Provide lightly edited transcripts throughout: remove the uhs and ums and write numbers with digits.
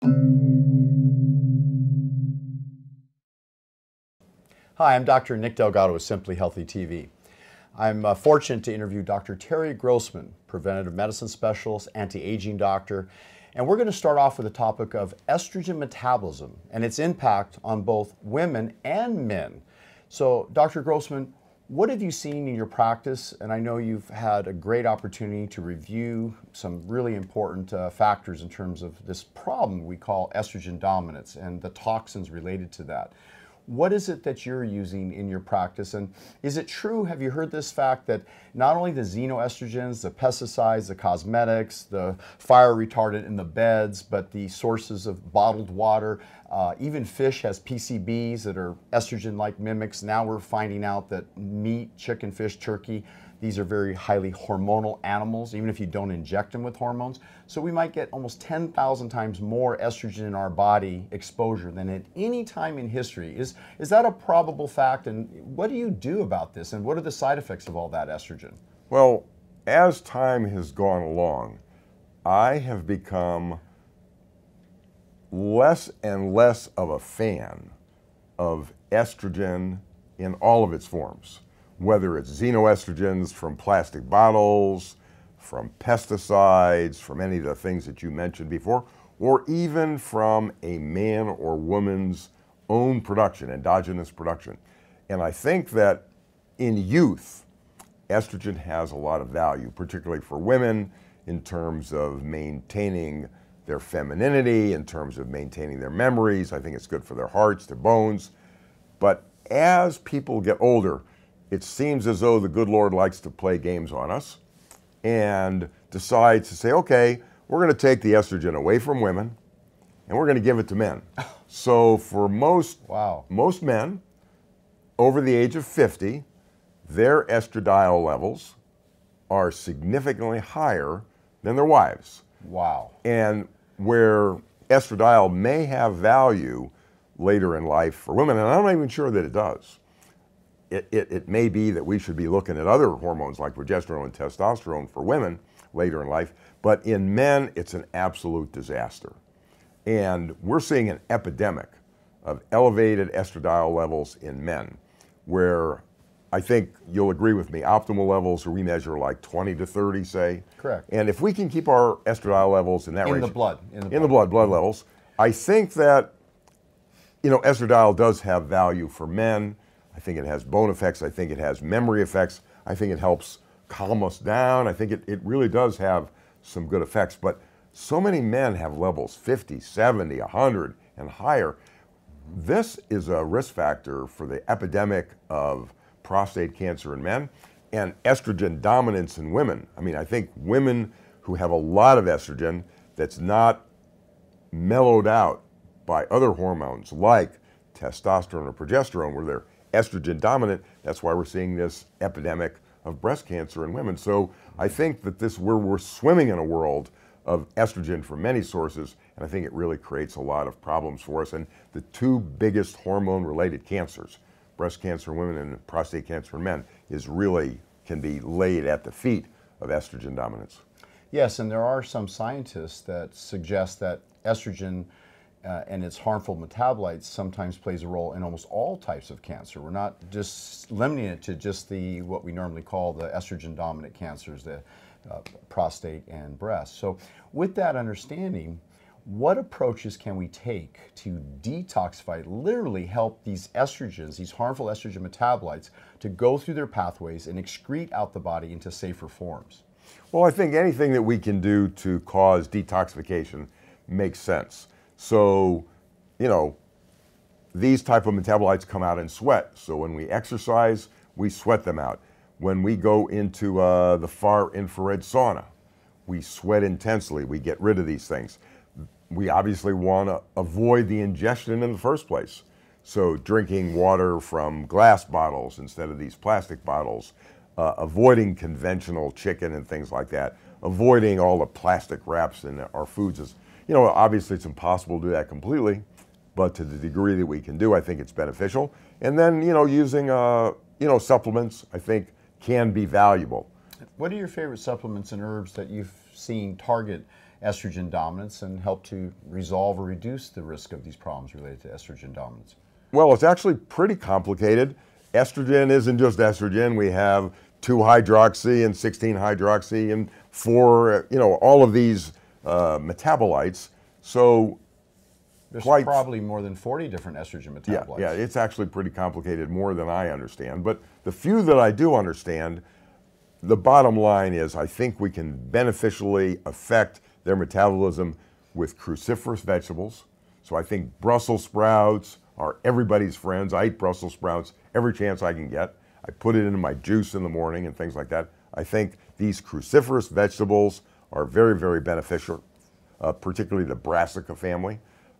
Hi, I'm Dr. Nick Delgado with Simply Healthy TV. I'm fortunate to interview Dr. Terry Grossman, preventive medicine specialist, anti-aging doctor, and we're going to start off with the topic of estrogen metabolism and its impact on both women and men. So, Dr. Grossman, what have you seen in your practice? And I know you've had a great opportunity to review some really important factors in terms of this problem we call estrogen dominance and the toxins related to that. What is it that you're using in your practice? And is it true, have you heard this fact, that not only the xenoestrogens, the pesticides, the cosmetics, the fire retardant in the beds, but the sources of bottled water, even fish has PCBs that are estrogen-like mimics. Now we're finding out that meat, chicken, fish, turkey, these are very highly hormonal animals, even if you don't inject them with hormones. So we might get almost 10,000 times more estrogen in our body exposure than at any time in history. Is that a probable fact? And what do you do about this? And what are the side effects of all that estrogen? Well, as time has gone along, I have become less and less of a fan of estrogen in all of its forms. Whether it's xenoestrogens from plastic bottles, from pesticides, from any of the things that you mentioned before, or even from a man or woman's own production, endogenous production. And I think that in youth, estrogen has a lot of value, particularly for women in terms of maintaining their femininity, in terms of maintaining their memories. I think it's good for their hearts, their bones. But as people get older, it seems as though the good Lord likes to play games on us and decides to say, okay, we're going to take the estrogen away from women and we're going to give it to men. So for most men over the age of 50, their estradiol levels are significantly higher than their wives. Wow. And where estradiol may have value later in life for women, and I'm not even sure that it does. It may be that we should be looking at other hormones like progesterone and testosterone for women later in life, but in men, it's an absolute disaster. And we're seeing an epidemic of elevated estradiol levels in men, where I think you'll agree with me, optimal levels we measure like 20 to 30, say. Correct. And if we can keep our estradiol levels in that range. In the blood. Blood levels, I think that, estradiol does have value for men. I think it has bone effects. I think it has memory effects. I think it helps calm us down. I think it really does have some good effects. But so many men have levels 50, 70, 100, and higher. This is a risk factor for the epidemic of prostate cancer in men and estrogen dominance in women. I mean, I think women who have a lot of estrogen that's not mellowed out by other hormones like testosterone or progesterone, where they're estrogen dominant, that's why we're seeing this epidemic of breast cancer in women. So I think that we're swimming in a world of estrogen from many sources, and I think it really creates a lot of problems for us. And the two biggest hormone-related cancers, breast cancer in women and prostate cancer in men, can be laid at the feet of estrogen dominance. Yes, and there are some scientists that suggest that estrogen and its harmful metabolites sometimes plays a role in almost all types of cancer. We're not just limiting it to just what we normally call the estrogen dominant cancers, the prostate and breast. So with that understanding, what approaches can we take to detoxify, literally help these estrogens, these harmful estrogen metabolites, to go through their pathways and excrete out the body into safer forms? Well, I think anything that we can do to cause detoxification makes sense. So, these type of metabolites come out in sweat. So when we exercise, we sweat them out. When we go into the far infrared sauna, we sweat intensely. We get rid of these things. We obviously want to avoid the ingestion in the first place. So drinking water from glass bottles instead of these plastic bottles, avoiding conventional chicken and things like that, avoiding all the plastic wraps in our foods. Obviously it's impossible to do that completely, but to the degree that we can do, I think it's beneficial. And then, using, supplements, I think can be valuable. What are your favorite supplements and herbs that you've seen target estrogen dominance and help to resolve or reduce the risk of these problems related to estrogen dominance? Well, it's actually pretty complicated. Estrogen isn't just estrogen. We have 2-hydroxy and 16-hydroxy and 4, all of these metabolites. So there's probably more than 40 different estrogen metabolites. Yeah, it's actually pretty complicated, more than I understand. But the few that I do understand, the bottom line is I think we can beneficially affect their metabolism with cruciferous vegetables. So I think Brussels sprouts are everybody's friends. I eat Brussels sprouts every chance I can get. I put it into my juice in the morning and things like that. I think these cruciferous vegetables are very, very beneficial, particularly the brassica family.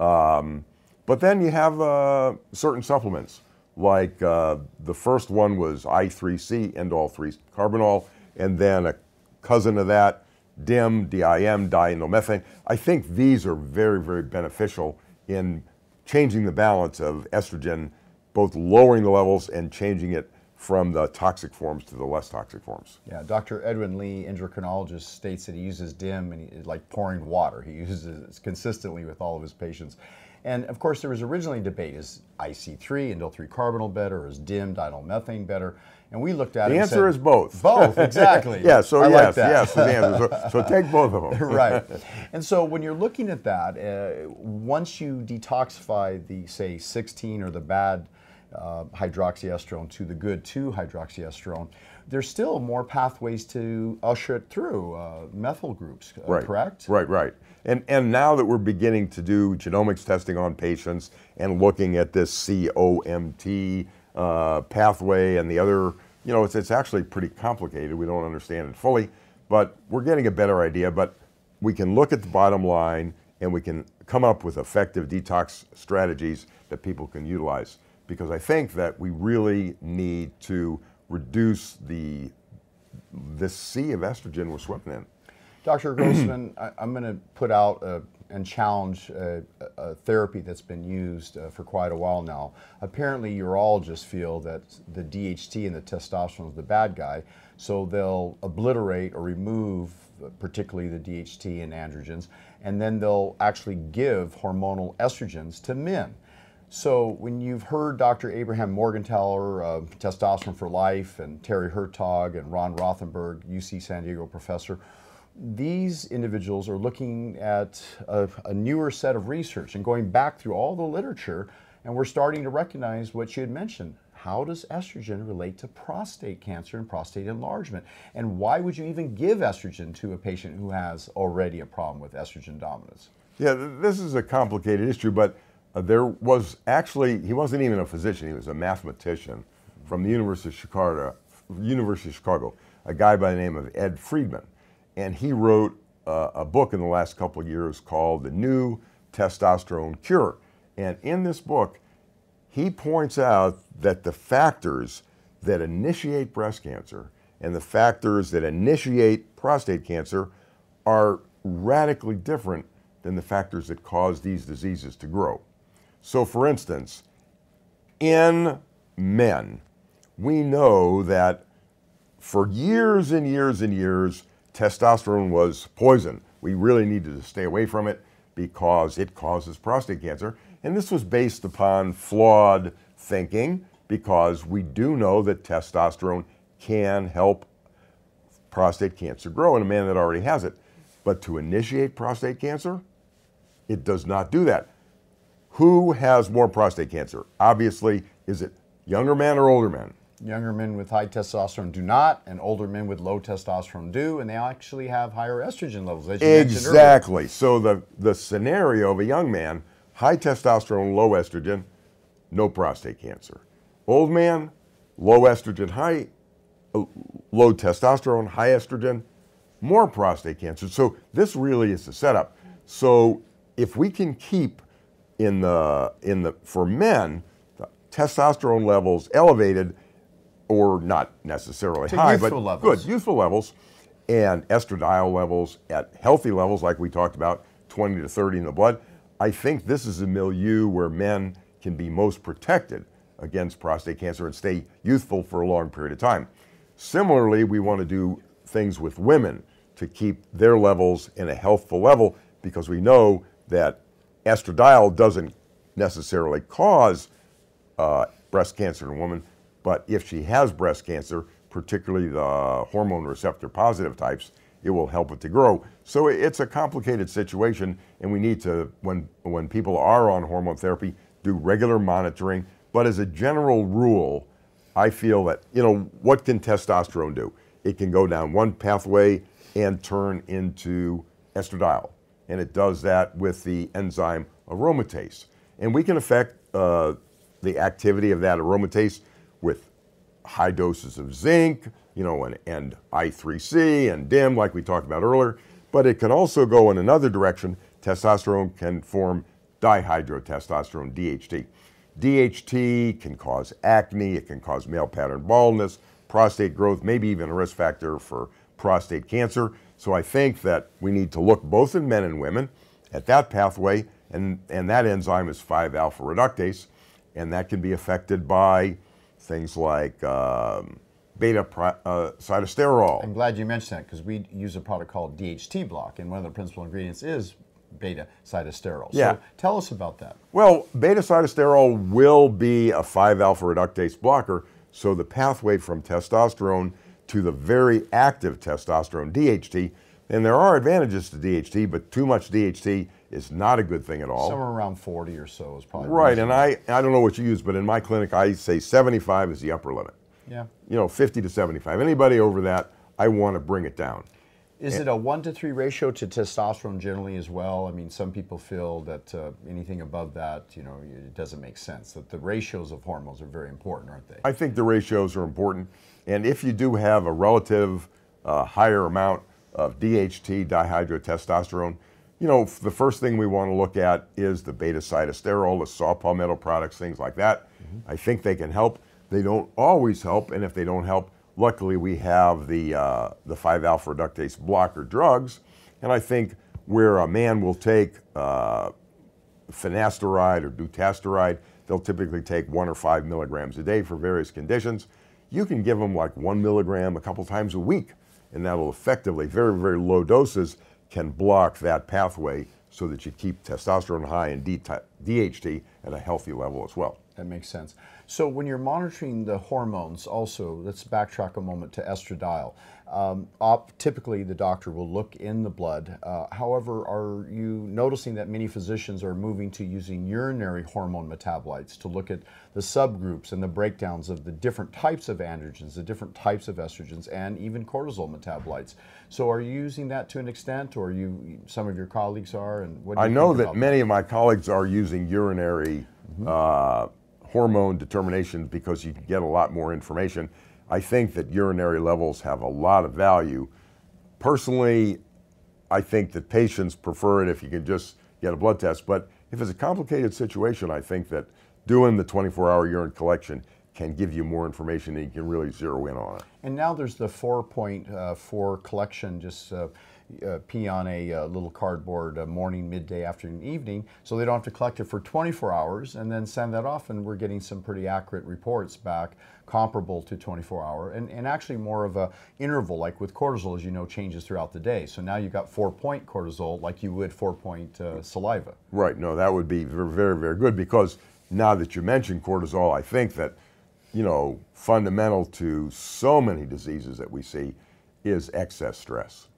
But then you have certain supplements, like the first one was I3C, indole-3-carbinol, and then a cousin of that, DIM, diindomethane. I think these are very, very beneficial in changing the balance of estrogen, both lowering the levels and changing it from the toxic forms to the less toxic forms. Yeah, Dr. Edwin Lee, endocrinologist, states that he uses DIM and it's like pouring water. He uses it consistently with all of his patients. And of course, there was originally debate, is IC3, indole-3-carbinol better, or is DIM, diindomethane better? And we looked at it The and answer said, is both. Both, exactly. Yeah, so I yes, like that. yes, the answer. So take both of them. Right. And so when you're looking at that, once you detoxify the, say, 16 or the bad hydroxyestrone to the good 2-hydroxyestrone, there's still more pathways to usher it through, methyl groups, Right. correct? Right. And now that we're beginning to do genomics testing on patients and looking at this COMT pathway and the other, it's actually pretty complicated. We don't understand it fully, but we're getting a better idea. But we can look at the bottom line and we can come up with effective detox strategies that people can utilize. Because I think that we really need to reduce this sea of estrogen we're swimming in. Dr. Grossman, I'm going to put out and challenge a therapy that's been used for quite a while now. Apparently, urologists feel that the DHT and the testosterone is the bad guy, so they'll obliterate or remove particularly the DHT and androgens, and then they'll actually give hormonal estrogens to men. So when you've heard Dr. Abraham Morgentaler, Testosterone for Life, and Terry Hertog and Ron Rothenberg, UC San Diego professor, these individuals are looking at a newer set of research and going back through all the literature, and we're starting to recognize what you had mentioned. How does estrogen relate to prostate cancer and prostate enlargement? And why would you even give estrogen to a patient who has already a problem with estrogen dominance? Yeah, this is a complicated issue, but there was actually, he wasn't even a physician, he was a mathematician from the University of Chicago, a guy by the name of Ed Friedman. And he wrote a book in the last couple of years called The New Testosterone Cure. And in this book, he points out that the factors that initiate breast cancer and the factors that initiate prostate cancer are radically different than the factors that cause these diseases to grow. So for instance, in men, we know that for years and years and years, testosterone was poison. We really needed to stay away from it because it causes prostate cancer. And this was based upon flawed thinking because we do know that testosterone can help prostate cancer grow in a man that already has it. But to initiate prostate cancer, it does not do that. Who has more prostate cancer? Obviously, is it younger men or older men? Younger men with high testosterone do not, and older men with low testosterone do, and they actually have higher estrogen levels, as you mentioned earlier. Exactly. So the scenario of a young man, high testosterone, low estrogen, no prostate cancer. Old man, low estrogen, low testosterone, high estrogen, more prostate cancer. So this really is the setup. So if we can keep for men, the testosterone levels elevated, or not necessarily high, but good, youthful levels, and estradiol levels at healthy levels, like we talked about, 20 to 30 in the blood, I think this is a milieu where men can be most protected against prostate cancer and stay youthful for a long period of time. Similarly, we want to do things with women to keep their levels in a healthful level, because we know that estradiol doesn't necessarily cause breast cancer in a woman, but if she has breast cancer, particularly the hormone receptor positive types, it will help it to grow. So it's a complicated situation, and we need to, when people are on hormone therapy, do regular monitoring. But as a general rule, I feel that, what can testosterone do? It can go down one pathway and turn into estradiol. And it does that with the enzyme aromatase. And we can affect the activity of that aromatase with high doses of zinc, and I3C and DIM, like we talked about earlier. But it can also go in another direction. Testosterone can form dihydrotestosterone, DHT. DHT can cause acne, it can cause male pattern baldness, prostate growth, maybe even a risk factor for prostate cancer. So I think that we need to look both in men and women at that pathway, and that enzyme is 5-alpha reductase, and that can be affected by things like beta cytosterol. I'm glad you mentioned that, because we use a product called DHT block, and one of the principal ingredients is beta cytosterol. Yeah. So tell us about that. Well, beta cytosterol will be a 5-alpha reductase blocker, so the pathway from testosterone to the very active testosterone, DHT, and there are advantages to DHT, but too much DHT is not a good thing at all. Somewhere around 40 or so is probably right. reasonable. And I don't know what you use, but in my clinic I say 75 is the upper limit. Yeah. 50 to 75. Anybody over that, I want to bring it down. Is it a 1-to-3 ratio to testosterone generally as well? I mean, some people feel that anything above that, it doesn't make sense. That the ratios of hormones are very important, aren't they? I think the ratios are important. And if you do have a relative higher amount of DHT, dihydrotestosterone, the first thing we want to look at is the beta cytosterol, the saw palmetto products, things like that. I think they can help. They don't always help, and if they don't help, luckily we have the 5-alpha reductase blocker drugs. And I think where a man will take finasteride or dutasteride, they'll typically take 1 or 5 milligrams a day for various conditions. You can give them like 1 milligram a couple times a week, and that'll effectively, very, very low doses, can block that pathway so that you keep testosterone high and DHT at a healthy level as well. That makes sense. So when you're monitoring the hormones also, let's backtrack a moment to estradiol. Typically the doctor will look in the blood. However, are you noticing that many physicians are moving to using urinary hormone metabolites to look at the subgroups and the breakdowns of the different types of androgens, the different types of estrogens, and even cortisol metabolites? So are you using that to an extent, or some of your colleagues are? And what do you I know think that about many of my colleagues are using urinary hormone determination because you can get a lot more information. I think that urinary levels have a lot of value. Personally, I think that patients prefer it if you can just get a blood test, but if it's a complicated situation, I think that doing the 24-hour urine collection can give you more information and you can really zero in on it. And now there's the 4.4 collection, just pee on a little cardboard morning, midday, afternoon, evening, so they don't have to collect it for 24 hours and then send that off, and we're getting some pretty accurate reports back comparable to 24-hour and actually more of a interval, like with cortisol, as you know, changes throughout the day. So now you've got 4-point cortisol like you would 4-point saliva. Right, no, that would be very, very, very good, because now that you mentioned cortisol, I think that, fundamental to so many diseases that we see is excess stress.